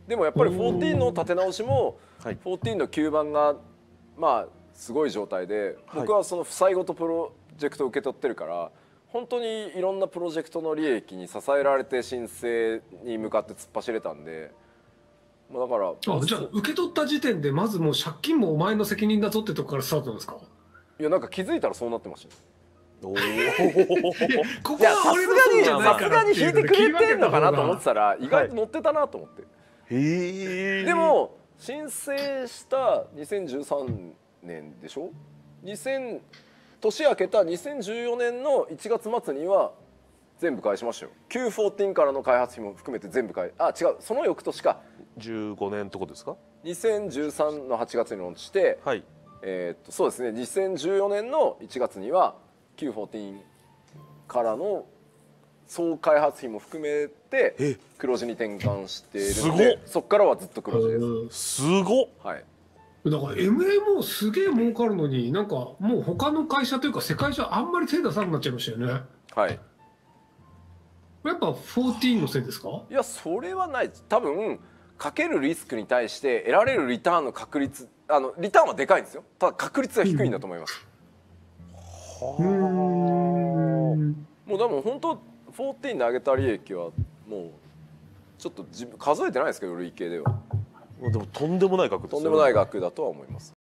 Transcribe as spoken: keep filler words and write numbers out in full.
でもやっぱりじゅうよんの立て直しもじゅうよんの吸盤がまあすごい状態で、僕はその負債ごとプロジェクトを受け取ってるから本当にいろんなプロジェクトの利益に支えられて申請に向かって突っ走れたんで、まあだからあ、じゃあ受け取った時点でまずもう借金もお前の責任だぞってとこからスタートなんですか？ いやなんか気づいたらそうなってましたね。 おお。こいやさすがにさすがに引いてくれてんのかなと思ってたら意外と乗ってたなと思って。 へえ。 でも申請したにせんじゅうさんねんでしょ。にせん年明けたにせんじゅうよねんのいちがつ末には全部返しましたよ。キューじゅうよんからの開発費も含めて全部返あ違うその翌年かじゅうごねんってことですか？ にせんじゅうさんのはちがつにローンチして、 はい、 えー、っとそうですねにせんじゅうよねんのいちがつには キューじゅうよん からの総開発費も含めて黒字に転換しているので、そこからはずっと黒字です。 すごっ。 はい。 だから エムエー もすげえ儲かるのになんかもう他の会社というか世界中あんまり手出さなくなっちゃいましたよね。 はい。 やっぱじゅうよんのせいですか？ いやそれはない。多分かけるリスクに対して得られるリターンの確率あのリターンはでかいんですよ。ただ確率は低いんだと思います。 うーん。 もうでも本当じゅうよんで上げた利益はもうちょっと自分数えてないですけど累計ではでもとんでもない額ですよね。 とんでもない額だとは思います。